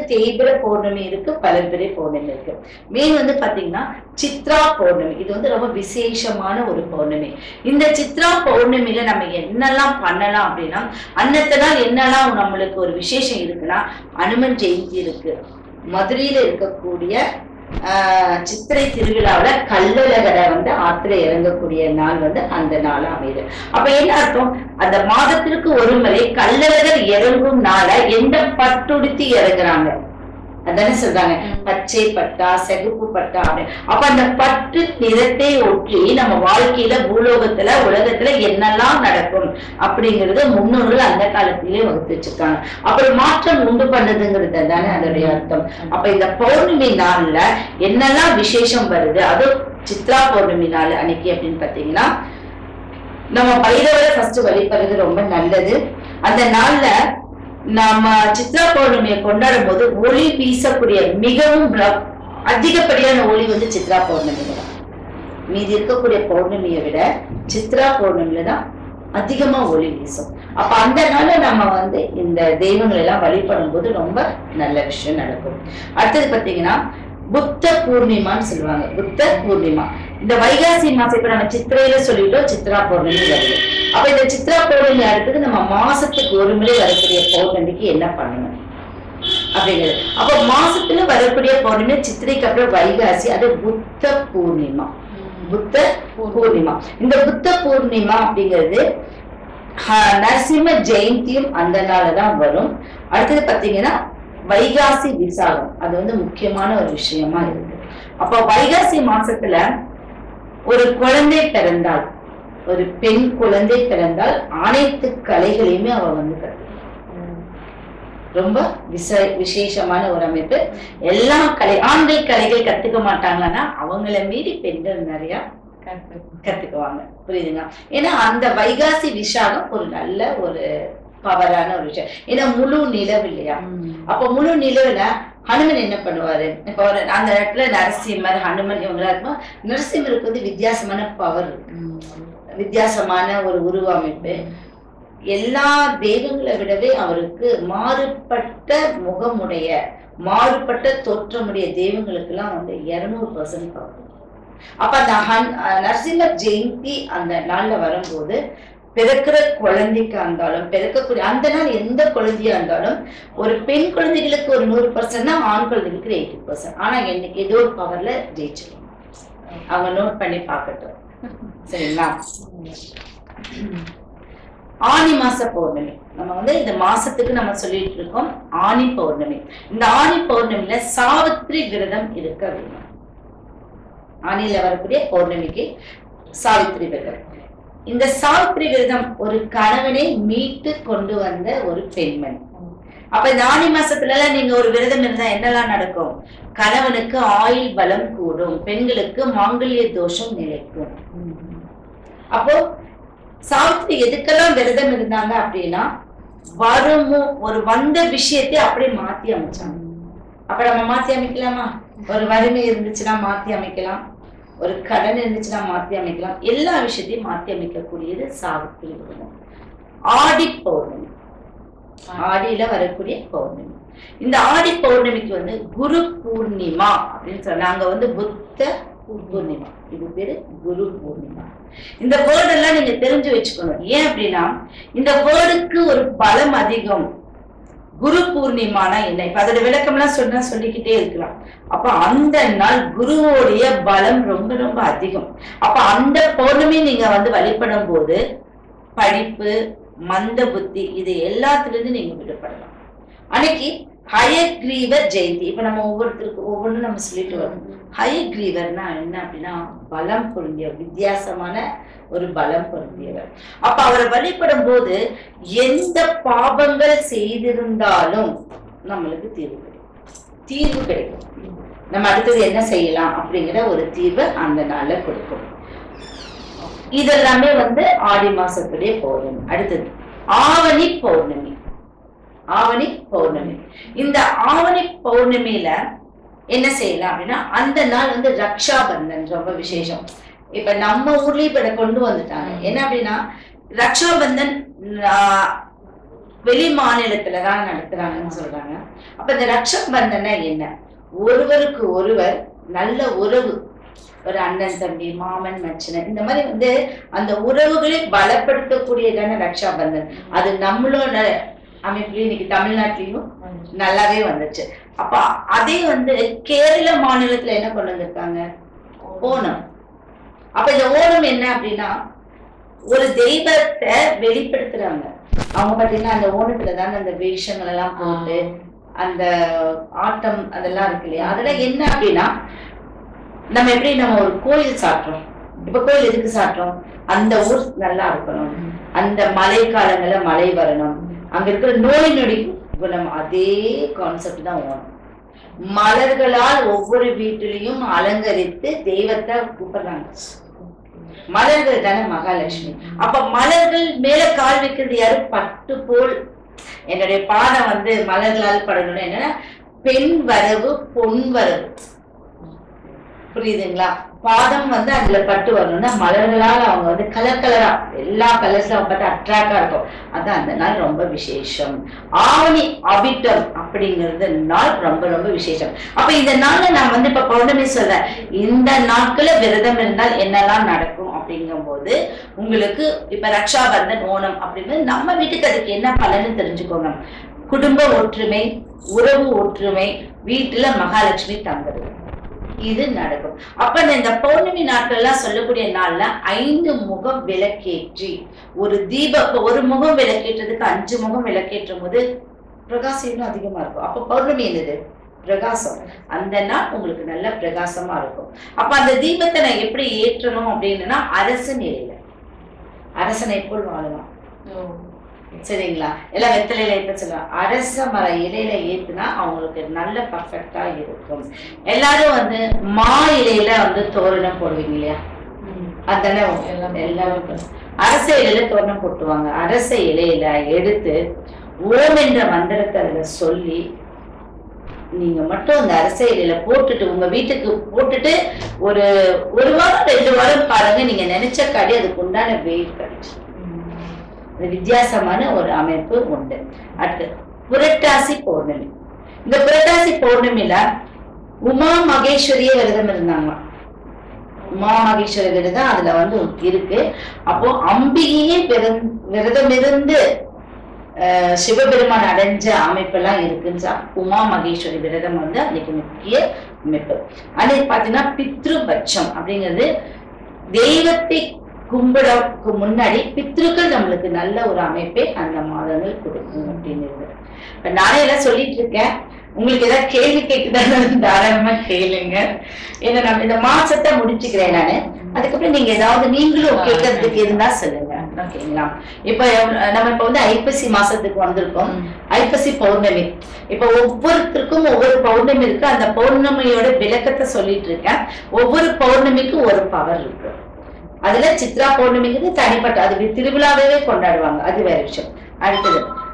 தேய்பிர பௌர்ணமி இருக்கு, பலர்பிறை பௌர்ணமி இருக்கு. மெயின் வந்து பாத்தீங்கன்னா சித்ரா பௌர்ணமி. இது வந்து ரொம்ப விசேஷமான ஒரு பௌர்ணமி. இந்த சித்ரா பௌர்ணமியில நம்ம என்னெல்லாம் பண்ணலாம் அப்படின்னா, அன்னத்த நாள் என்னெல்லாம் நம்மளுக்கு ஒரு விசேஷம் இருக்குன்னா, அனுமன் ஜெயந்தி இருக்கு. மதுரையில இருக்கக்கூடிய சித்திரை திருவிழாவில கள்ளழகரை வந்து ஆத்துல இறங்கக்கூடிய நாள் வந்து அந்த நாள் அமையுது. அப்ப என்ன அர்த்தம், அந்த மாதத்திற்கு ஒரு முறை கள்ளழகர் இறங்கும் நாள எந்த பட்டுடுத்தி இறங்குறாங்க அதானே சொல்றாங்க, பச்சை பட்டா செகுப்பு பட்டா அப்படின்னு. அப்ப அந்த பட்டு நிறத்தை ஒற்றி நம்ம வாழ்க்கையில பூலோகத்துல உலகத்துல என்னெல்லாம் நடக்கும் அப்படிங்கறது முன்னோர்கள் அந்த காலத்திலேயே வகுத்து வச்சிருக்காங்க. அப்புறம் மாற்றம் உண்டு பண்ணதுங்கிறது தானே அதோடைய அர்த்தம். அப்ப இந்த பௌர்ணமி நாள்ல என்னெல்லாம் விசேஷம் வருது, அதுவும் சித்ரா பௌர்ணமி நாள் அன்னைக்கு அப்படின்னு பாத்தீங்கன்னா, நம்ம பைரவரை ஃபர்ஸ்ட் வழிபடுறது ரொம்ப நல்லது. அந்த நாள்ல நம்ம சித்ரா பௌர்ணமியை கொண்டாடும் போது ஒளி வீசக்கூடிய மிகவும் அதிகப்படியான ஒளி வந்து சித்ரா பௌர்ணமியில தான். மீதி இருக்கக்கூடிய பௌர்ணமியை விட சித்ரா பௌர்ணமியில தான் அதிகமா ஒளி வீசும். அப்ப அந்த நாள்ல நம்ம வந்து இந்த தெய்வங்களை எல்லாம் வழிபடும் போது ரொம்ப நல்ல விஷயம் நடக்கும். அடுத்தது பாத்தீங்கன்னா புத்த பூர்ணிமான்னு சொல்லுவாங்க. புத்த பூர்ணிமா இந்த வைகாசி மாசம், இப்ப நம்ம சித்திரையில சொல்லிட்டோம், சித்ரா பௌர்ணமி வருது. அப்ப இந்த சித்ரா பௌர்ணமி அடுத்தது நம்ம மாசத்துக்கு ஒரு முறை வரக்கூடிய பௌர்ணமிக்கு என்ன பண்ணணும் அப்படிங்கிறது. அப்ப மாசத்துல வரக்கூடிய பௌர்ணமி சித்திரைக்கு அப்புறம் வைகாசி, அது புத்த பூர்ணிமா. புத்த பூர்ணிமா, இந்த புத்த பூர்ணிமா அப்படிங்கிறது நரசிம்ம ஜெயந்தியும் அந்த நாள்தான் வரும். அடுத்தது பாத்தீங்கன்னா வைகாசி விசாகம், அது வந்து முக்கியமான ஒரு விஷயமா இருக்கு. அப்ப வைகாசி மாசத்துல ஒரு குழந்தை பிறந்தால், ஒரு பெண் குழந்தை பிறந்தால் அனைத்து கலைகளையுமே அவ வந்து ரொம்ப விசேஷமான ஒரு அமைப்பு. எல்லா ஆண்கள் கலைகள் கத்துக்க மாட்டாங்கன்னா அவங்கள மீறி பெண்கள் நிறைய கத்துக்குவாங்க. புரியுதுங்க? ஏன்னா அந்த வைகாசி விசாகம் ஒரு நல்ல ஒரு பவரான ஒரு விஷயம். ஏன்னா முழு நிலவு இல்லையா? அப்ப முழு நிலவுல ஹனுமன் என்ன பண்ணுவாரு, இப்ப அந்த இடத்துல நரசிம்மர் ஹனுமன் இவங்களா இருக்கும். நரசிம்மருக்கு வந்து வித்தியாசமான பவர் இருக்கு, வித்தியாசமான ஒரு உருவமைப்பு. எல்லா தெய்வங்களை விடவே அவருக்கு மாறுபட்ட முகமுடைய மாறுபட்ட தோற்றமுடைய தெய்வங்களுக்கு எல்லாம் வந்து 200% பவர். அப்ப அந்த நரசிம்ம ஜெயந்தி அந்த நாள்ல வரும்போது பிறக்கிற குழந்தைக்கு இருந்தாலும், பிறக்கக்கூடிய அந்த நாள் எந்த குழந்தையா இருந்தாலும், ஒரு பெண் குழந்தைகளுக்கு ஒரு 100%, ஆண் குழந்தைகளுக்கு 80%. ஆனா என்னைக்கு ஏதோ ஒரு பவர்ல ஜெயிச்சிடும். அவங்க நோட் பண்ணி பார்க்கட்டும். சரிங்களா? ஆனி மாச பௌர்ணமி, நம்ம வந்து இந்த மாசத்துக்கு நம்ம சொல்லிட்டு இருக்கோம் ஆனி பௌர்ணமி. இந்த ஆனி பௌர்ணமியில சாவித்திரி விரதம் இருக்க வேண்டும். ஆனியில வரக்கூடிய பௌர்ணமிக்கு சாவித்திரி விரதம். இந்த சாவித்திரி விரதம் ஒரு கணவனை மீட்டு கொண்டு வந்த ஒரு பெண்மணி. அப்ப இந்த ஆனி மாசத்துல நீங்க ஒரு விரதம் இருந்தா என்னெல்லாம் நடக்கும்? கணவனுக்கு ஆயுள் பலம் கூடும், பெண்களுக்கு மாங்கல்ய தோஷம் நிலைக்கும். அப்போ சாவித்திரி எதுக்கெல்லாம் விரதம் இருந்தாங்க அப்படின்னா, வருமோ ஒரு வந்த விஷயத்தை அப்படியே மாத்தி அமைச்சாங்க. அப்ப நம்ம மாத்தி அமைக்கலாமா? ஒரு வறுமை இருந்துச்சுன்னா மாத்தி அமைக்கலாம், ஒரு கடன் இருந்துச்சுன்னா மாத்தி அமைக்கலாம். எல்லா விஷயத்தையும் மாத்தி அமைக்கக்கூடியது சாவித்திரி விரதம். ஆடி பௌர்ணமி, ஆடியில வரக்கூடிய பௌர்ணமி. இந்த ஆடி பௌர்ணமிக்கு வந்து குரு பூர்ணிமா அப்படின்னு சொன்னாங்க. வந்து புத்த பூர்ணிமா, இது பேரு குரு பூர்ணிமா. இந்த வேர்டு எல்லாம் நீங்க தெரிஞ்சு வச்சுக்கணும். ஏன் அப்படின்னா இந்த வேர்டுக்கு ஒரு பலம் அதிகம். குரு பூர்ணிமானா என்ன, இப்ப அதோட விளக்கம் எல்லாம் சொன்னா சொல்லிக்கிட்டே இருக்கலாம். அப்ப அந்த நாள் குருவோடைய பலம் ரொம்ப ரொம்ப அதிகம். அப்ப அந்த பௌர்ணமி நீங்க வந்து வழிபடும் போது படிப்பு, மந்த புத்தி, இது எல்லாத்திலிருந்து நீங்க விடுபடலாம். அன்னைக்கு ஹயக்ரீவர் ஜெயந்தி. இப்ப நம்ம ஒவ்வொருத்தருக்கு ஒவ்வொன்றும் நம்ம சொல்லிட்டு வரோம். ஹயக்ரீவர்னா என்ன அப்படின்னா பலம் பொருந்தியவர், வித்தியாசமான ஒரு பலம் பொருந்தியவர். அப்ப அவரை வழிபடும் போது எந்த பாபங்கள் செய்திருந்தாலும் நம்மளுக்கு தீர்வு கிடைக்கும். நம்ம அடுத்தது என்ன செய்யலாம் அப்படிங்கிற ஒரு தீர்வை அந்த நாள்ல கொடுக்கும். இதெல்லாமே வந்து ஆடி மாசத்துடைய பௌர்ணமி. அடுத்தது ஆவணி பௌர்ணமி. ஆவணி பௌர்ணமி, இந்த ஆவணி பௌர்ணமியில என்ன செய்யலாம் அப்படின்னா, அந்த நாள் வந்து ரக்ஷா பந்தன் ரொம்ப விசேஷம். இப்ப நம்ம ஊர்லயும் இப்ப கொண்டு வந்துட்டாங்க. என்ன அப்படின்னா ரக்ஷா பந்தன் வெளி மாநிலத்துலதான் நடத்துறாங்கன்னு சொல்றாங்க. அப்ப இந்த ரக்ஷா பந்தனா என்ன? ஒருவருக்கு ஒருவர் நல்ல உறவு, ஒரு அண்ணன் தம்பி, மாமன் மச்சனன், இந்த மாதிரி அந்த உறவுகளை பலப்படுத்தக்கூடியதான ரக்ஷா பந்தன். அது நம்மளோட அமைப்புலயும் இன்னைக்கு தமிழ்நாட்டிலையும் நல்லாவே வந்துச்சு. அப்ப அதே கேரள மாநிலத்துல என்ன கொண்டு வந்திருக்காங்க? ஓணம். அப்ப இந்த ஓணம் என்ன அப்படின்னா ஒரு தெய்வத்தை வெளிப்படுத்துறாங்க. அவங்க பாத்தீங்கன்னா அந்த ஓணத்துலதான் அந்த வேஷங்கள் எல்லாம் போட்டு அந்த ஆட்டம் அதெல்லாம் இருக்கு இல்லையா? அதெல்லாம் என்ன அப்படின்னா நம்ம எப்படி நம்ம ஒரு கோயில் சாட்டுறோம். இப்ப கோயில் எதுக்கு சாட்டுறோம்? அந்த ஊர் நல்லா இருக்கணும், அந்த மழை காலங்கள்ல மழை வரணும், அங்க இருக்கிற நோய் நொடி குணம். அதே கான்செப்ட் தான் ஓணம். மலர்களால் ஒவ்வொரு வீட்டிலையும் அலங்கரித்து தெய்வத்தை கூப்பிடுறாங்க. மலர்கள் தானே மகாலட்சுமி. அப்ப மலர்கள் மேல கால் வைக்கிறது யாரு? பட்டு போல். என்னுடைய பாடம் மலர்களால் படணும்னு என்னன்னா பெண் வரவு பொன் வரவு, புரியுதுங்களா? பாதம் அதுல பட்டு வரணும்னா மலர்களால் அவங்க கலர் கலரா எல்லா கலர்ஸ்ல பார்த்து அட்ராக்டா இருக்கும். அதான் அந்த நாள் ரொம்ப விசேஷம். ஆவணி அபிட்டம் அப்படிங்கிறது நாள் ரொம்ப ரொம்ப விசேஷம். அப்ப இந்த நாள்ல நான் இப்ப பௌர்ணமி சொல்றேன், இந்த நாட்கள விரதம் இருந்தால் என்னெல்லாம் நடக்கும் அப்படிங்கும் போது உங்களுக்கு இப்ப ரக்ஷாபந்தன், ஓணம் அப்படின்னு நம்ம வீட்டுக்கு அதுக்கு என்ன பலன்னு தெரிஞ்சுக்கோங்க. குடும்ப ஒற்றுமை, உறவு ஒற்றுமை, வீட்டுல மகாலட்சுமி தங்குறது, இது நடக்கும். அப்ப இந்த பௌர்ணமி நாட்கள்லாம் சொல்லக்கூடிய நாள்ல 5 முகம் விளக்கேற்றி ஒரு தீபம், ஒரு முகம் விளக்கேற்றதுக்கு 5 முகம் விளக்கேற்றும் போது பிரகாசம் இன்னும் அதிகமா இருக்கும். அப்ப பௌர்ணமி என்னது? பிரகாசம். அந்த நாள் உங்களுக்கு நல்ல பிரகாசமா இருக்கும். அப்ப அந்த தீபத்தை நான் எப்படி ஏற்றணும் அப்படின்னா அரசு நிலையில அரசனை போல் வாழலாம். சரிங்களா? எல்லாம் வெத்தலையில ஏற்ற சொல்லலாம். அரச மர இலையில ஏத்துனா அவங்களுக்கு நல்ல பர்ஃபெக்டா இருக்கும். எல்லாரும் மா இலையில தோரணம் போடுவீங்க இல்லையா? அதானே எல்லாமே அரச இலையில தோரணம் போட்டுவாங்க. அரச இலையில எடுத்து ஓம் என்ற மந்திரத்தை அதுல சொல்லி நீங்க மட்டும் அந்த அரச இலையில போட்டுட்டு உங்க வீட்டுக்கு போட்டுட்டு ஒரு வாரம் 2 வாரம் பாருங்க. நீங்க நினைச்ச காடி அதுக்கு உண்டான வெயிட் கிடைச்சு வித்தியாசமான ஒரு அமைப்பு உண்டு. அடுத்து புரட்டாசி பௌர்ணமி. இந்த புரட்டாசி பௌர்ணமியில உமா மகேஸ்வரிய விரதம் இருந்தாங்க. உமா மகேஸ்வரி விரதம் அதுல இருக்கு. அப்போ அம்பிகையே விரதம் இருந்து சிவபெருமான் அடைஞ்ச அமைப்பெல்லாம் இருக்குன்னு உமா மகேஸ்வரி விரதம் அன்னைக்கு முக்கிய அமைப்பு. அன்னைக்கு பாத்தீங்கன்னா பித்ருபட்சம் அப்படிங்கிறது தெய்வத்தை கும்பிடக்கு முன்னாடி பித்ருக்கள் நம்மளுக்கு நல்ல ஒரு அமைப்பை அந்த மாதங்கள் கொடுக்கும் அப்படின்னு. இப்ப நானே எல்லாம் சொல்லிட்டு இருக்கேன். உங்களுக்கு ஏதாவது கேள்வி கேட்குதான்னு தாராளமா கேளுங்க. ஏன்னா நம்ம இந்த மாசத்தை முடிச்சுக்கிறேன் நானு. அதுக்கப்புறம் நீங்க ஏதாவது நீங்களும் கேட்கறதுக்கு இருந்தா சொல்லுங்க. ஓகேங்களா? இப்ப நம்ம ஐப்பசி மாசத்துக்கு வந்திருக்கோம். ஐப்பசி பௌர்ணமி. இப்ப ஒவ்வொருத்தருக்கும் ஒவ்வொரு பௌர்ணமி இருக்கு. அந்த பௌர்ணமியோட விளக்கத்தை சொல்லிட்டு இருக்கேன். ஒவ்வொரு பௌர்ணமிக்கும் ஒரு பவர் இருக்கு. அதுல சித்ரா பௌர்ணமிங்கிறது தனிப்பட்ட, அது திருவிழாவே கொண்டாடுவாங்க, அது வேற விஷயம். அடுத்தது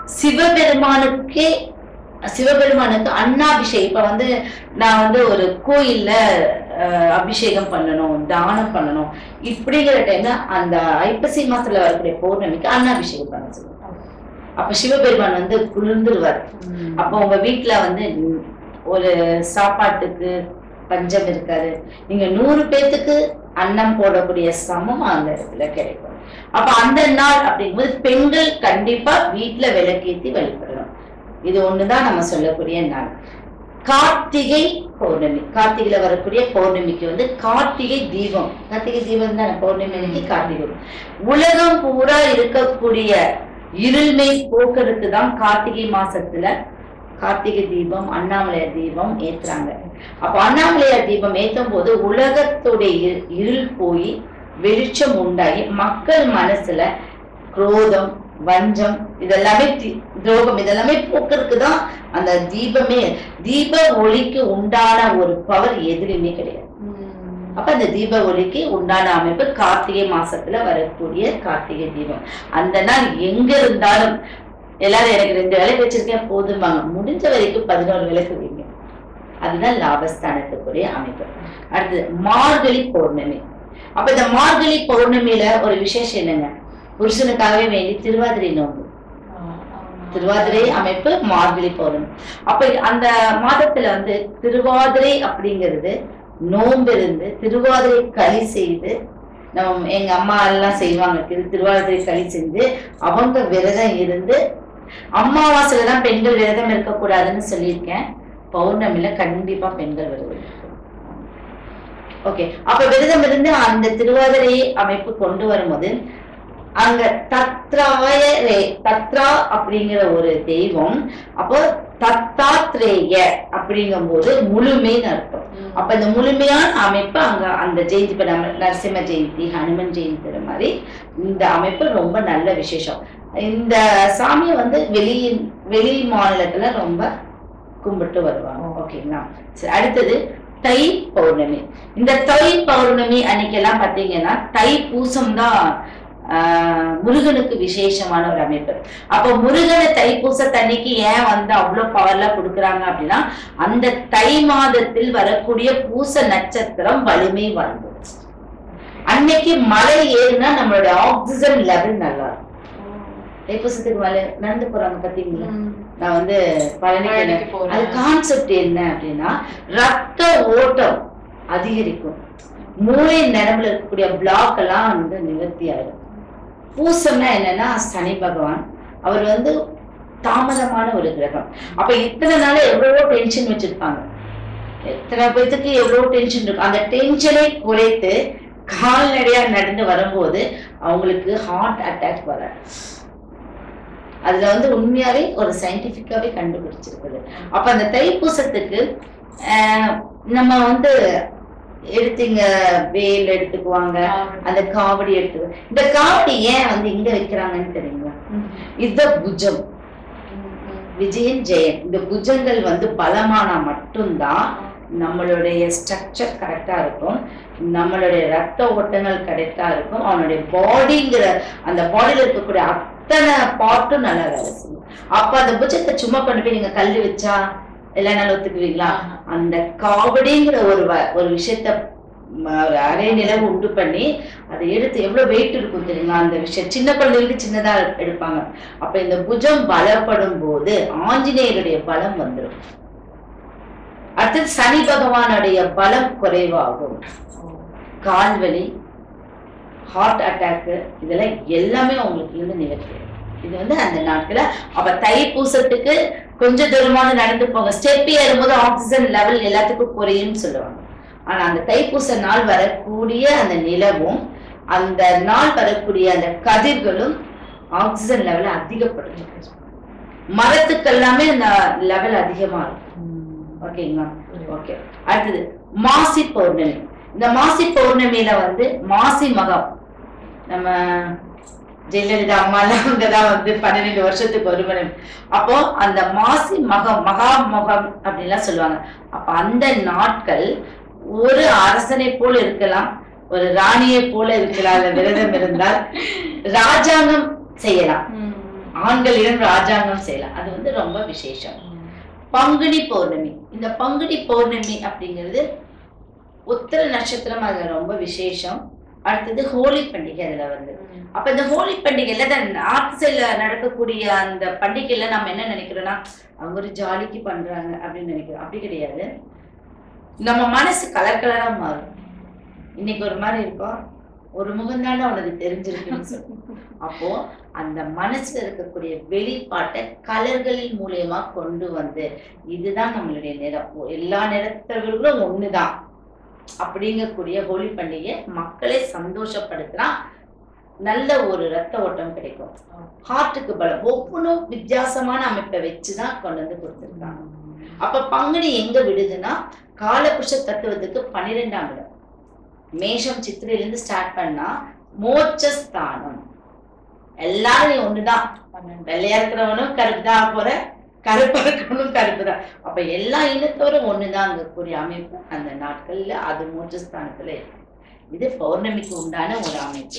சிவபெருமானுக்கு அன்னாபிஷேகம். இப்ப நான் ஒரு கோயில்ல அபிஷேகம் பண்ணணும், தானம் பண்ணணும், இப்படிங்கிற டைம்ல அந்த ஐப்பசி மாசத்துல வரக்கூடிய பௌர்ணமிக்கு அன்னாபிஷேகம் பண்ண சொல்லுவாங்க. அப்ப சிவபெருமான் குளிர்ந்துருவார். அப்ப உங்க வீட்டுல ஒரு சாப்பாட்டுக்கு பஞ்சம் இருக்காது. நீங்க 100 பேத்துக்கு அன்னம் போடக்கூடிய சமம் அந்த இடத்துல கிடைக்கும். அப்ப அந்த நாள் அப்படிங்கும்போது பெண்கள் கண்டிப்பா வீட்டுல விளக்கேத்தி வழிபடணும். இது ஒண்ணுதான் நம்ம சொல்லக்கூடிய நாள். கார்த்திகை பௌர்ணமி. கார்த்திகையில வரக்கூடிய பௌர்ணமிக்கு கார்த்திகை தீபம். கார்த்திகை தீபம் தான் பௌர்ணமி அன்னைக்கு கார்த்திகை. உலகம் பூரா இருக்கக்கூடிய இருள்மை போக்குறதுக்கு தான் கார்த்திகை மாசத்துல கார்த்திகை தீபம், அண்ணாமலையார் தீபம் ஏத்துறாங்க. அப்ப அண்ணாமலையார் தீபம் ஏத்தும் போது உலகத்துடைய இருள் போய் வெளிச்சம் உண்டாகி மக்கள் மனசுல குரோதம், வஞ்சம், இதெல்லாமே துரோகம், இதெல்லாமே போக்குறதுக்கு தான் அந்த தீபமே. தீப ஒளிக்கு உண்டான ஒரு பவர் எதிரியுமே கிடையாது. அப்ப அந்த தீப ஒளிக்கு உண்டான அமைப்பு கார்த்திகை மாசத்துல வரக்கூடிய கார்த்திகை தீபம். அந்த நாள் எங்க இருந்தாலும் எல்லாரும் எனக்கு 2 விளக்கு வச்சிருக்கேன் போதும்பாங்க. முடிஞ்ச வரைக்கும் 11 விளக்கு வைங்க. அதுதான் லாபஸ்தானத்துக்குரிய அமைப்பு. அடுத்தது மார்கழி பௌர்ணமி. அப்ப இந்த மார்கழி பௌர்ணமியில ஒரு விசேஷம் என்னங்க? புருஷனுக்காகவே வேண்டி திருவாதிரை நோம்பு. திருவாதிரை அமைப்பு மார்கழி பௌர்ணமி. அப்ப அந்த மாதத்துல வந்து திருவாதிரை அப்படிங்கிறது நோன்பு இருந்து திருவாதிரை களி செய்து, நம்ம எங்க அம்மா எல்லாம் செய்வாங்க, திருவாதிரை களி செஞ்சு அவங்க விரதம் இருந்து, அமாவாசையில தான் பெண்கள் விரதம் இருக்கக்கூடாதுன்னு சொல்லியிருக்கேன், பௌர்ணமியில கண்டிப்பா பெண்கள் விரதம். ஓகே, அப்ப விரதம் இருந்து அந்த திருவாதிரை அமைப்பு கொண்டு வரும்போது அங்க தத்ரா அப்படிங்கிற ஒரு தெய்வம், அப்போ தத்தாத்ரேய அப்படிங்கும் போது முழுமைன்னு அர்த்தம். அப்ப இந்த முழுமையான அமைப்பு அங்க அந்த ஜெயந்தி, இப்ப நம்ம நரசிம்ம ஜெயந்தி, ஹனுமன் ஜெயந்தி மாதிரி இந்த அமைப்பு ரொம்ப நல்ல விசேஷம். இந்த சாமியை வந்து வெளி மாநிலத்துல ரொம்ப கும்பிட்டு வருவாங்க. ஓகேங்களா? சரி, அடுத்தது தை பௌர்ணமி. இந்த தை பௌர்ணமி அன்னைக்கெல்லாம் பாத்தீங்கன்னா தை பூசம் தான் முருகனுக்கு விசேஷமான ஒரு அமைப்பு. அப்ப முருகனை தைப்பூசத்தன்னைக்கு ஏன் வந்து அவ்வளவு பவர்ல கொடுக்குறாங்க அப்படின்னா, அந்த தை மாதத்தில் வரக்கூடிய பூச நட்சத்திரம் வலிமை வாழ்ந்து அன்னைக்கு மலை ஏறுனா நம்மளுடைய ஆக்சிஜன் லெவல் நல்லா இருக்கும். தைப்பூசத்துக்கு மலை நடந்து போறாங்க பாத்தீங்களா? நான் வந்து பழனிக்கு போறேன். அது கான்செப்ட் என்ன அப்படின்னா, ரத்த ஓட்டம் அதிகரிக்கும், மூளை நரம்புல இருக்கக்கூடிய பிளாக் எல்லாம் வந்து நிவர்த்தி ஆயிடும். பூசம்னா என்னன்னா சனி பகவான், அவர் வந்து தாமதமான ஒரு கிரகம். அப்ப இத்தனை நாள எவ்வளவோ டென்ஷன் வச்சிருப்பாங்க, எத்தனை பேருக்கு எவ்வளவு டென்ஷன் இருக்கும். அந்த டென்ஷனை குறைத்து கால்நடையா நடந்து வரும்போது அவங்களுக்கு ஹார்ட் அட்டாக் வர, அதுல வந்து உண்மையாவே ஒரு சயின்டிபிக்காவே கண்டுபிடிச்சிருக்குது. அப்ப அந்த தைப்பூசத்துக்கு நம்ம வந்து எடுத்தீங்க வேல் எடுத்துக்குவாங்க, அந்த காவடி எடுத்துக்குவாங்க. இந்த காவடி ஏன் வந்து இங்க வைக்கிறாங்கன்னு தெரியுங்களா? இந்த புஜம், விஜயன் ஜெயன், இந்த புஜங்கள் வந்து பலமானா மட்டும்தான் நம்மளுடைய ஸ்ட்ரக்சர் கரெக்டா இருக்கும், நம்மளுடைய ரத்த ஓட்டங்கள் கரெக்டா இருக்கும், அவனுடைய பாடிங்கிற அந்த பாடியில இருக்கக்கூடிய அத்தனை பாட்டும் நல்லா வேலை செய்யும். அப்ப அந்த புஜத்தை சும்மா கொண்டு போய் நீங்க கல்லு வச்சா எல்லா நாளும் ஒத்துக்குவீங்களா? அந்த காவடிங்கிற ஒரு விஷயத்த ஒரு அரை நிலவு உண்டு பண்ணி அதை எடுத்து எவ்வளவு வெயிட் இருக்கும் தெரியுங்களா? அந்த விஷயம் சின்ன குழந்தைகளுக்கு சின்னதா எடுப்பாங்க. அப்ப இந்த புஜம் பலப்படும் போது ஆஞ்சநேயருடைய பலம் வந்துடும். அடுத்தது சனி பகவானுடைய பலம் குறைவாகும். கால்வலி, ஹார்ட் அட்டாக், இதெல்லாம் எல்லாமே உங்களுக்கு இருந்து நிவர்த்தி. இது வந்து அந்த நாட்கள. அப்ப தைப்பூசத்துக்கு கொஞ்சம் தூரமாக நடந்து போங்க, ஸ்டெப் ஏறும்போது ஆக்சிஜன் லெவல் எல்லாத்துக்கும் குறையும் சொல்லுவாங்க. ஆனா அந்த தைப்பூச நாள் வரக்கூடிய அந்த நிலவும் அந்த நாள் வரக்கூடிய அந்த கதிர்களும் ஆக்சிஜன் லெவல் அதிகப்படுத்தும். மரத்துக்கு எல்லாமே அந்த லெவல் அதிகமா இருக்கும். ஓகேங்களா? ஓகே, அடுத்தது மாசி பௌர்ணமி. இந்த மாசி பௌர்ணமியில வந்து மாசி மகம், நம்ம ஜெயலலிதா அம்மா எல்லாம் அங்கதான் வந்து 12 வருஷத்துக்கு ஒரு மணி. அப்போ அந்த மாசி மகம், மகா மகம் அப்படின்லாம் சொல்லுவாங்க. அப்ப அந்த நாட்கள் ஒரு அரசனை போல இருக்கலாம், ஒரு ராணியை போல இருக்கலாம். விரதம் இருந்தால் ராஜாங்கம் செய்யலாம், ஆண்களிடம் ராஜாங்கம் செய்யலாம். அது வந்து ரொம்ப விசேஷம். பங்குனி பௌர்ணமி. இந்த பங்குனி பௌர்ணமி அப்படிங்கிறது உத்திர நட்சத்திரம், அதுல ரொம்ப விசேஷம். அடுத்தது ஹோலி பண்டிகை அதுல வந்து. அப்ப இந்த ஹோலி பண்டிகைல நார்த் சைட்ல நடக்கக்கூடிய அந்த பண்டிகைல நம்ம என்ன நினைக்கிறோம்னா, அவங்க ஒரு ஜாலிக்கு பண்றாங்க அப்படின்னு நினைக்கிறோம். அப்படி கிடையாது. நம்ம மனசு கலர் கலரா மாறும். இன்னைக்கு ஒரு மாதிரி இருக்கும், ஒரு முகந்தாண்ட அவனுக்கு தெரிஞ்சிருக்குன்னு சொல்லுவோம். அப்போ அந்த மனசுல இருக்கக்கூடிய வெளிப்பாட்டை கலர்களின் மூலியமா கொண்டு வந்து, இதுதான் நம்மளுடைய நிறம், எல்லா நிறத்தவர்களும் ஒண்ணுதான் அப்படிங்கக்கூடிய ஹோலி பண்டிகை மக்களை சந்தோஷப்படுத்தினா நல்ல ஒரு ரத்த ஓட்டம் கிடைக்கும், ஹார்ட்டுக்கு பலம். ஒவ்வொன்றும் வித்தியாசமான அமைப்பை வச்சுதான் கொண்டு வந்து கொடுத்துருக்காங்க. அப்ப பங்குனி எங்க விடுதுன்னா, காலபுருஷ தத்துவத்துக்கு 12ஆம் இடம். மேஷம் சித்திரையிலிருந்து ஸ்டார்ட் பண்ணா மோட்சஸ்தானம். எல்லாரும் ஒண்ணுதான், வெள்ளையா இருக்கிறவனும் கருப்பு தான் போற, கருப்பா இருக்கவனும் கருப்பு தான். அப்ப எல்லா இனத்தோரும் ஒண்ணுதான் கூடிய அமைப்பு அந்த நாட்கள்ல அது மோட்சஸ்தானத்துல இருக்கு. இது பௌர்ணமிக்கு உண்டான ஒரு அமைப்பு.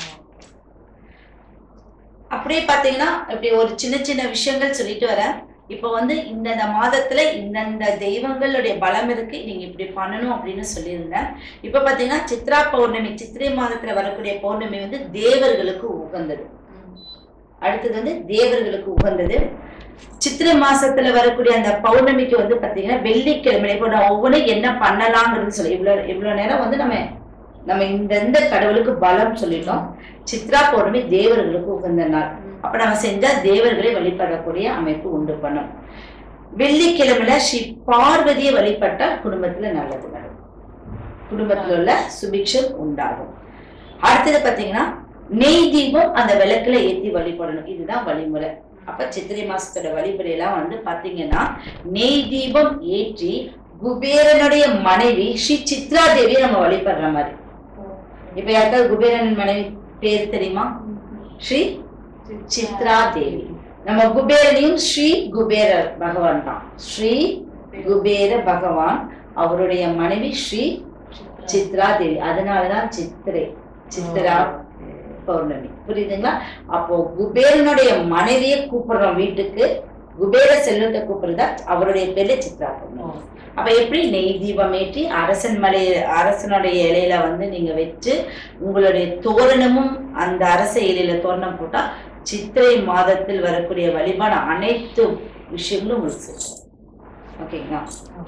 அப்படியே பாத்தீங்கன்னா இப்படி ஒரு சின்ன சின்ன விஷயங்கள் சொல்லிட்டு வரேன். இப்ப வந்து இந்த மாதத்துல இந்தந்த தெய்வங்களுடைய பலம் இருக்கு, நீங்க இப்படி பண்ணணும் அப்படின்னு சொல்லியிருந்தேன். இப்ப பாத்தீங்கன்னா சித்ரா பௌர்ணமி, சித்திரை மாதத்துல வரக்கூடிய பௌர்ணமி வந்து தேவர்களுக்கு உகந்தது. அடுத்தது வந்து தேவர்களுக்கு உகந்தது. சித்திரை மாசத்துல வரக்கூடிய அந்த பௌர்ணமிக்கு வந்து பாத்தீங்கன்னா வெள்ளிக்கிழமை. இப்போ நான் ஒவ்வொன்றும் என்ன பண்ணலாம்ங்கிறது சொல்லி இவ்வளவு நேரம் வந்து நம்ம இந்த கடவுளுக்கு பலம் சொல்லிட்டோம். சித்ரா பௌர்ணமி தேவர்களுக்கு உகந்த நாள். அப்ப நம்ம செஞ்சா தேவர்களை வழிபடக்கூடிய அமைப்பு உண்டு பண்ணும். வெள்ளிக்கிழமையில ஸ்ரீ பார்வதியை வழிபட்டால் குடும்பத்துல நல்லது நடக்கும், குடும்பத்துல உள்ள சுபிக்ஷம் உண்டாகும். அடுத்தது பாத்தீங்கன்னா நெய் தீபம் அந்த விளக்குல ஏத்தி வழிபடணும். இதுதான் வழிமுறை. அப்ப சித்திரை மாசத்தோட வழிமுறை எல்லாம் வந்து பாத்தீங்கன்னா நெய் தீபம் ஏற்றி குபேரனுடைய மனைவி ஸ்ரீ சித்ரா தேவியை நம்ம வழிபடுற மாதிரி. இப்ப யாருக்காவது குபேரன் மனைவி பேர் தெரியுமா? ஸ்ரீ சித்ரா தேவி. நம்ம குபேரனையும் ஸ்ரீ குபேர பகவான் தான். ஸ்ரீ குபேர பகவான், அவருடைய மனைவி ஸ்ரீ சித்ரா தேவி. அதனாலதான் சித்ரா பௌர்ணமி. புரியுதுங்களா? அப்போ குபேரனுடைய மனைவியை கூப்பிடுறோம் வீட்டுக்கு, குபேர செல்வத்தை கூப்பிடுறதா அவருடைய பேர்ல சித்ரா பௌர்ணமி. அப்ப எப்படி நெய் தீபம் ஏற்றி அரசனுடைய இலையில வந்து நீங்க வச்சு உங்களுடைய தோரணமும் அந்த அரச இலையில தோரணம் போட்டா சித்திரை மாதத்தில் வரக்கூடிய வழிபாடு அனைத்து விஷயங்களும் உங்களுக்கு. ஓகேங்களா?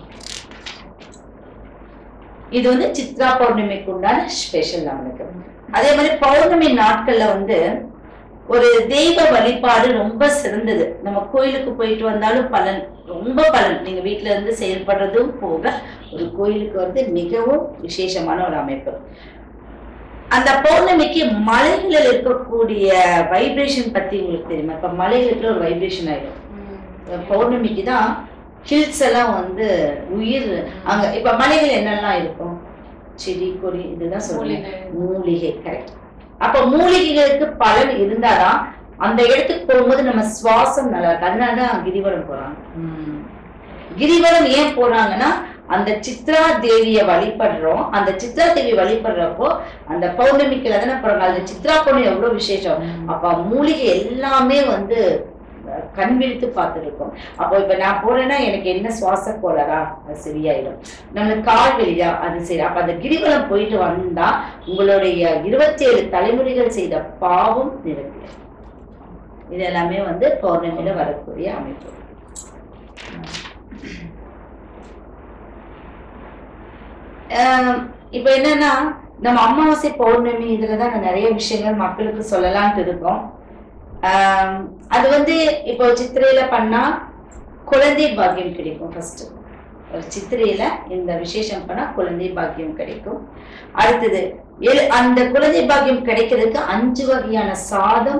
இது வந்து சித்ரா பௌர்ணமிக்கு உண்டான ஸ்பெஷல் நம்மளுக்கு. அதே மாதிரி பௌர்ணமி நாட்கள்ல வந்து ஒரு தெய்வ வழிபாடு ரொம்ப சிறந்தது. நம்ம கோயிலுக்கு போயிட்டு வந்தாலும் பலன், ரொம்ப பலன். நீங்க வீட்டுல இருந்து செயல்படுறதும் போக ஒரு கோயிலுக்கு வந்து மிகவும் விசேஷமான ஒரு அமைப்பு. அந்த பௌர்ணமிக்கு மலைகளில் இருக்கக்கூடிய வைப்ரேஷன் பத்தி உங்களுக்கு தெரியுமா? இப்ப மலைகளுக்கு ஒரு வைப்ரேஷன் ஆயிடும். பௌர்ணமிக்கு தான் ஹில்ஸ் எல்லாம் வந்து உயிர். அங்க இப்ப மலைகள் என்னெல்லாம் இருக்கும்? செடி கொடி, இதுதான் சொல்றேன், மூலிகை. கரெக்ட். அப்ப மூலிகைகளுக்கு பலன் இருந்தாதான் அந்த இடத்துக்கு போகும்போது நம்ம சுவாசம் நல்லா இருக்கு. அதனாலதான் கிரிவலம் போறாங்க. கிரிவலம் ஏன் போறாங்கன்னா அந்த சித்ரா தேவிய வழிபடுறோம். அந்த சித்ரா தேவி வழிபடுறப்போ அந்த பௌர்ணமிக்கு தானே போறாங்க. அந்த சித்ரா பௌர்ணமி எவ்வளவு விசேஷம். அப்ப மூலிகை எல்லாமே வந்து கண் விழித்து பார்த்துருக்கோம். அப்போ இப்ப நான் போறேன்னா எனக்கு என்ன சுவாச கோளாறா, அது சரியாயிடும். நம்மளுக்கு கால் வெளியா, அது சரி. அப்ப அந்த கிரிவலம் போயிட்டு வந்தா உங்களுடைய 27 தலைமுறைகள் செய்த பாவம் நிரப்பி. இது எல்லாமே வந்து பௌர்ணமியில வரக்கூடிய அமைப்பு. இப்ப என்னன்னா நம்ம அமாவாசை பௌர்ணமி இதுலதான் நிறைய விஷயங்கள் மக்களுக்கு சொல்லலாம்னு இருக்கோம். அது வந்து இப்போ சித்திரையில பண்ணா குழந்தை பாக்கியம் கிடைக்கும். ஃபர்ஸ்ட் ஒரு சித்திரையில இந்த விசேஷம் பண்ணா குழந்தை பாக்கியம் கிடைக்கும். அடுத்தது அந்த குழந்தை பாக்கியம் கிடைக்கிறதுக்கு 5 வகையான சாதம்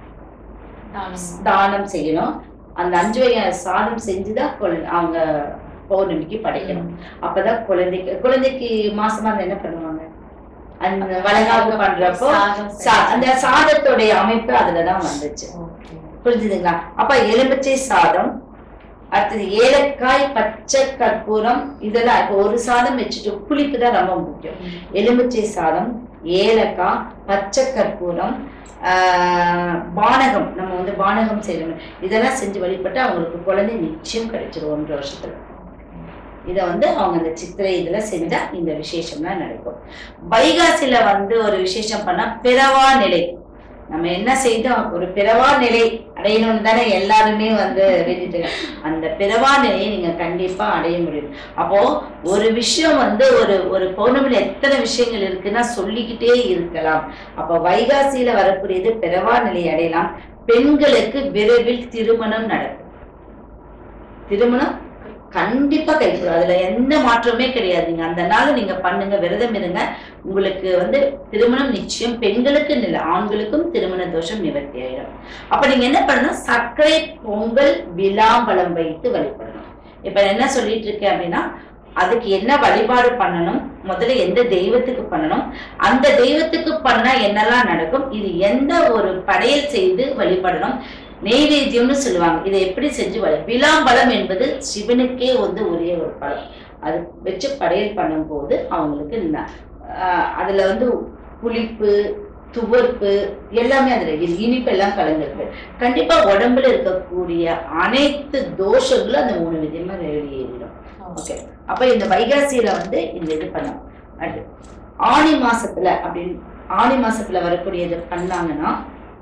தானம் செய்யணும். அந்த 5 வகையான சாதம் செஞ்சுதான் அவங்க பௌர்ணமிக்கு படைக்கணும். அப்பதான் குழந்தைக்கு மாசமா என்ன பண்ணுவாங்க, அந்த வளகாப்பு பண்றப்போ அந்த சாதத்தோடைய அமைப்பு அதுலதான் வந்துச்சு. புரிஞ்சுதுங்களா? அப்ப எலுமிச்சை சாதம், அடுத்தது ஏலக்காய், பச்சை கற்பூரம், இதெல்லாம். இப்போ ஒரு சாதம் வச்சுட்டு புளிப்பு தான் ரொம்ப முக்கியம். எலுமிச்சை சாதம், ஏலக்காய், பச்சை கற்பூரம், பானகம், நம்ம வந்து பானகம் செய்யணும். இதெல்லாம் செஞ்சு வழிபட்டு அவங்களுக்கு குழந்தை நிச்சயம் கிடைச்சிடும் 1 வருஷத்துல. இத வந்து அவங்க அந்த சித்திரை இதுல செஞ்சா இந்த விசேஷம்லாம் நடக்கும். வைகாசியில வந்து ஒரு விசேஷம் பண்ணா பிறவா நிலை. நம்ம என்ன செய்தோம், ஒரு பிறவா நிலை அடையணும்னு தானே எல்லாருமே வந்து வேண்டிட்டு. அந்த பிறவா நிலையை நீங்க கண்டிப்பா அடைய முடியும். அப்போ ஒரு விஷயம் வந்து ஒரு பௌர்ணமியில எத்தனை விஷயங்கள் இருக்குன்னா சொல்லிக்கிட்டே இருக்கலாம். அப்போ வைகாசியில வரக்கூடியது பிறவா நிலை அடையலாம். பெண்களுக்கு விரைவில் திருமணம் நடக்கும். திருமணம் கண்டிப்பா கைகூடும். அதுல எந்த மாற்றமே கிடையாது. நீங்க அந்த நாள் நீங்க பண்ணுங்க, விரதம் இருங்க, உங்களுக்கு வந்து திருமணம் நிச்சயம். பெண்களுக்கு இல்லை, ஆண்களுக்கும் திருமண தோஷம் நிவர்த்தி ஆயிடும். அப்ப நீங்க என்ன பண்ணணும், சர்க்கரை பொங்கல் விளாம்பழம் வைத்து வழிபடணும். இப்ப என்ன சொல்லிட்டு இருக்கேன் அப்படின்னா, அதுக்கு என்ன வழிபாடு பண்ணணும், முதல்ல எந்த தெய்வத்துக்கு பண்ணணும், அந்த தெய்வத்துக்கு பண்ணா என்னெல்லாம் நடக்கும், இது எந்த ஒரு படையல் செய்து வழிபடணும், நெய்வேத்தியம்னு சொல்லுவாங்க. இதை எப்படி செஞ்சு விளாம்பழம் என்பது சிவனுக்கே வந்து ஒரே ஒரு பழம். அது வச்சு படையல் பண்ணும் போது அவங்களுக்கு அதுல வந்து புளிப்பு, துவர்ப்பு எல்லாமே அதுல இனிப்பு எல்லாம் கலந்துருக்கு. கண்டிப்பா உடம்புல இருக்கக்கூடிய அனைத்து தோஷங்களும் அந்த 3 விதமா வெளியேறிடும். ஓகே. அப்ப இந்த வைகாசியில வந்து இந்த இது பண்ணணும். அடுத்து ஆனி மாசத்துல வரக்கூடியது பண்ணாங்கன்னா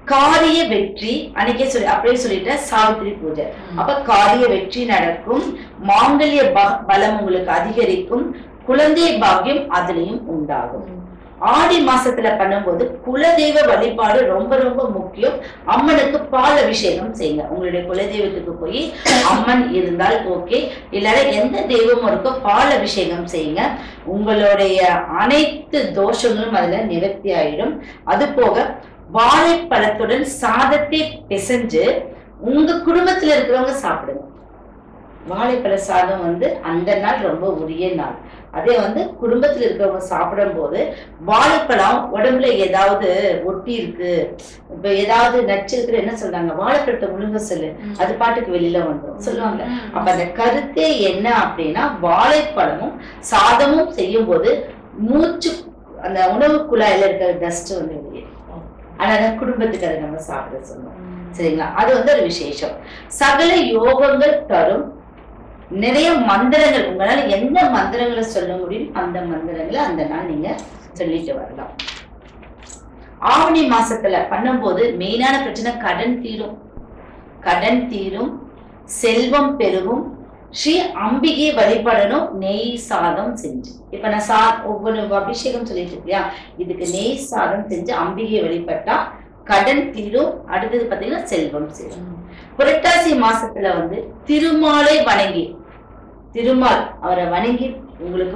காரிய வெற்றி அன்னைக்கே அப்படியே சொல்லிட்ட சாவித்திரி பூஜை. அப்ப காரிய வெற்றி நடக்கும், மாங்கல்ய பலம் உங்களுக்கு அதிகரிக்கும், குழந்தை பாக்கியம் அதுலயும் உண்டாகும். ஆடி மாசத்துல பண்ணும்போது குலதெய்வ வழிபாடு ரொம்ப ரொம்ப முக்கியம். அம்மனுக்கு பால் அபிஷேகம் செய்யுங்க. உங்களுடைய குலதெய்வத்துக்கு போய் அம்மன் இருந்தால் ஓகே, இல்லைன்னா எந்த தெய்வமும் இருக்கோ பால் அபிஷேகம் செய்யுங்க. உங்களுடைய அனைத்து தோஷங்களும் அதுல நிவர்த்தி ஆயிடும். அது போக வாழைப்பழத்துடன் சாதத்தை பிசைஞ்சு உங்க குடும்பத்துல இருக்கிறவங்க சாப்பிடுங்க. வாழைப்பழ சாதம் அந்த நாள் ரொம்ப உரிய நாள். அதே குடும்பத்துல இருக்கிறவங்க சாப்பிடும் போது வாழைப்பழம் உடம்புல ஏதாவது ஒட்டி இருக்கு, இப்ப ஏதாவது நச்சு இருக்கிற என்ன சொல்றாங்க, வாழைப்பழத்தை முழுங்க சொல்லு, அது பாட்டுக்கு வெளியில வந்துடும் சொல்லுவாங்க. அப்ப அந்த கருத்தே என்ன அப்படின்னா, வாழைப்பழமும் சாதமும் செய்யும் போது மூச்சு அந்த உணவு குழாயில இருக்கிற டஸ்ட் வெளியே, அதனால குடும்பத்துக்கு அதை நம்ம சாப்பிட சொன்னோம். சரிங்களா? அது ஒரு விசேஷம். சகல யோகங்கள் தரும். நிறைய மந்திரங்கள், உங்களால எந்த மந்திரங்களை சொல்ல முடியும் அந்த மந்திரங்களை அந்த நாள் நீங்க சொல்லிட்டு வரலாம். ஆவணி மாசத்துல பண்ணும்போது மெயினான பிரச்சனை கடன் தீரும். கடன் தீரும், செல்வம் பெருகும். ஸ்ரீ அம்பிகை வழிபடணும். நெய் சாதம் செஞ்சு, இப்ப நான் ஒவ்வொரு அபிஷேகம் சொல்லிட்டு இருக்கியா, இதுக்கு நெய் சாதம் செஞ்சு அம்பிகை வழிபட்டா கடன் தீரும். அடுத்தது பாத்தீங்கன்னா செல்வம் சேரும். புரட்டாசி மாசத்துல திருமாலை வணங்கி, திருமால் அவரை வணங்கி உங்களுக்கு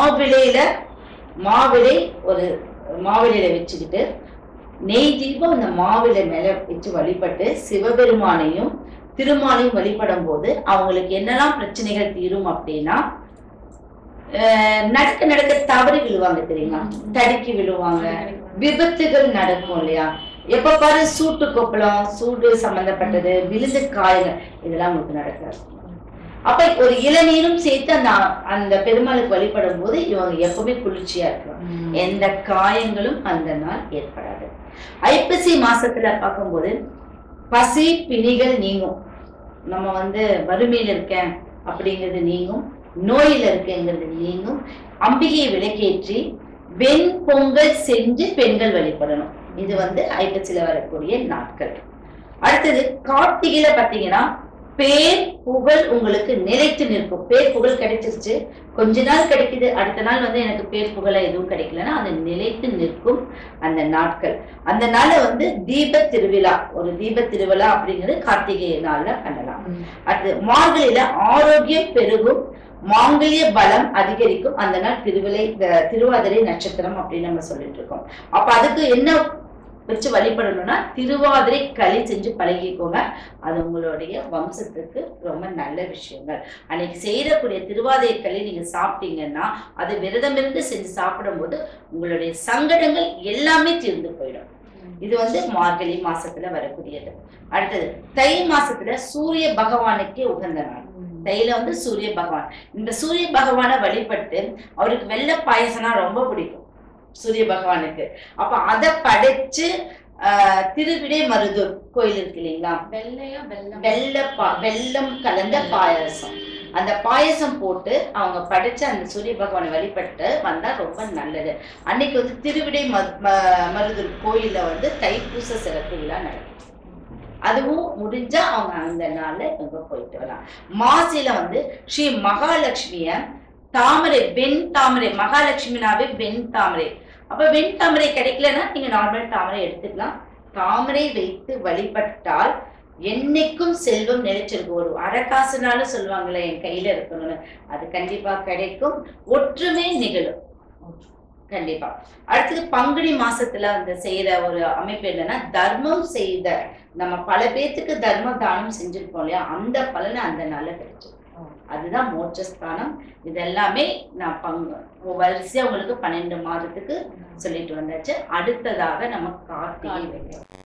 மாவிலையில வச்சுக்கிட்டு நெய் தீபம் அந்த மாவிலை மேல வச்சு வழிபட்டு சிவபெருமானையும் திருமாலையும் வழிபடும் போது அவங்களுக்கு என்னெல்லாம் பிரச்சனைகள் தீரும் அப்படின்னா, நடக்க நடக்க தவறி விழுவாங்க தெரியுமா, தடுக்கி விழுவாங்க, விபத்துகள் நடக்கும் இல்லையா, எப்ப பாரு சூட்டு கொப்பளம், சூடு சம்பந்தப்பட்டது, விழுந்து காயங்கள், இதெல்லாம் உங்களுக்கு நடக்காது. அப்ப ஒரு இளநீரும் சேர்த்து அந்த பெருமாளுக்கு வழிபடும் போது இவங்க எப்பவுமே குளிர்ச்சியா இருக்கலாம். எந்த காயங்களும் அந்த நாள் ஏற்படாது. ஐப்பசி மாசத்துல பார்க்கும்போது பசி பிணிகள் நீங்கும். நம்ம வறுமையில இருக்கேன் அப்படிங்கிறது நீங்கும், நோயில இருக்கேங்கிறது நீங்கும். அம்பிகையை விளக்கேற்றி வெண் பொங்கல் செஞ்சு பெண்கள் வழிபடணும். இது ஐப்பசியில வரக்கூடிய நாட்கள். அடுத்தது கார்த்திகையில பாத்தீங்கன்னா பேர் புகழ் உங்களுக்கு நிலைத்து நிற்கும். பேர் புகழ் கிடைச்சிருச்சு, கொஞ்ச நாள் கிடைக்குது, அடுத்த நாள் எனக்கு பேர் புகழ எதுவும் கிடைக்கலன்னா அது நிலைத்து நிற்கும் அந்த நாட்கள். அந்த நாள தீப திருவிழா, ஒரு தீப திருவிழா அப்படிங்கிறது கார்த்திகை நாள்ல பண்ணலாம். அடுத்து மார்கழியில ஆரோக்கியம் பெருகும், மாங்கல்ய பலம் அதிகரிக்கும். அந்த நாள் திருவாதிரை நட்சத்திரம் அப்படின்னு நம்ம சொல்லிட்டு இருக்கோம். அப்ப அதுக்கு என்ன வச்சு வழிபடணும்னா திருவாதிரை களி செஞ்சு பழகிக்கோங்க. அது உங்களுடைய வம்சத்துக்கு ரொம்ப நல்ல விஷயங்கள். அன்னைக்கு செய்யக்கூடிய திருவாதிரை களி நீங்க சாப்பிட்டீங்கன்னா, அது விரதம் இருந்து செஞ்சு சாப்பிடும் போது உங்களுடைய சங்கடங்கள் எல்லாமே தீர்ந்து போயிடும். இது மார்கழி மாசத்துல வரக்கூடியது. அடுத்தது தை மாசத்துல சூரிய பகவானுக்கே உகந்த நாள். தையில சூரிய பகவான், இந்த சூரிய பகவானை வழிபட்டு அவருக்கு வெள்ளை பாயசம்னா ரொம்ப பிடிக்கும் சூரிய பகவானுக்கு. அப்ப அதை படைச்சு திருவிடை மருதூர் கோயில் இருக்கு இல்லைங்களா, வெள்ளம் கலந்த பாயசம், அந்த பாயசம் போட்டு அவங்க படைச்ச அந்த சூரிய பகவானை வழிபட்டு வந்தா ரொம்ப நல்லது. அன்னைக்கு திருவிடை மருதூர் கோயில்ல தைப்பூச சிறப்பு விழா நடக்கும். அதுவும் முடிஞ்சா அவங்க அந்த நாள்ல இவங்க போயிட்டு வரலாம். மாசியில ஸ்ரீ மகாலட்சுமிய தாமரை, வெண் தாமரை, மகாலட்சுமினாவே வெண் தாமரை. அப்ப வெண் தாமரை கிடைக்கலன்னா நீங்க நார்மல் தாமரை எடுத்துக்கலாம். தாமரை வைத்து வழிபட்டால் என்னைக்கும் செல்வம் நிலைச்சிருக்கும். ஒரு அரைக்காசுனாலும் சொல்லுவாங்களே என் கையில இருக்கணும்னு, அது கண்டிப்பா கிடைக்கும். ஒற்றுமை நிகழும் கண்டிப்பா. அடுத்தது பங்குனி மாசத்துல செய்யற ஒரு அமைப்பு என்னன்னா, தர்மம் செய்த நம்ம பல பேத்துக்கு தர்ம தானம் செஞ்சிருக்கோம் இல்லையா, அந்த பலனை அந்த நாள்ல கிடைச்சிடும். அதுதான் மோட்சஸ்தானம். இதெல்லாமே நான் வரிசையா உங்களுக்கு 12 மாதத்துக்கு சொல்லிட்டு வந்தாச்சு. அடுத்ததாக நம்ம கார்த்திகை